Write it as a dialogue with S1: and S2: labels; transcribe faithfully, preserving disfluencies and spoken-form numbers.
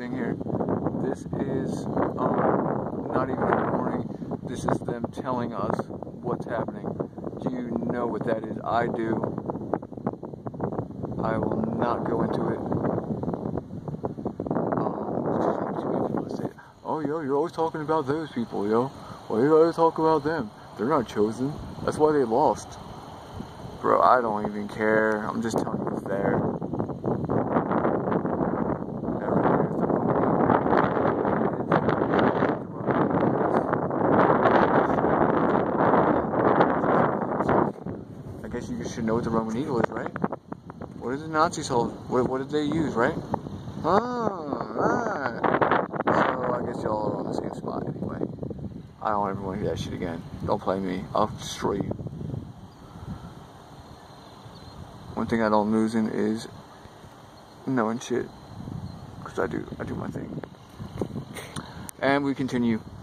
S1: thing here. This is um, not even a warning. This is them telling us what's happening. Do you know what that is? I do. I will not go into it. Um, too many people say, oh, yo, you're always talking about those people, yo. Why do you always talk about them? They're not chosen. That's why they lost. Bro, I don't even care. I'm just telling you what's there. I guess you should know what the Roman needle is, right? What did the Nazis hold? What, what did they use, right? Oh, right. So I guess y'all are on the same spot anyway. I don't ever want to hear that shit again. Don't play me. I'll destroy you. One thing I don't lose in is knowing shit. Because I do. I do my thing. And we continue.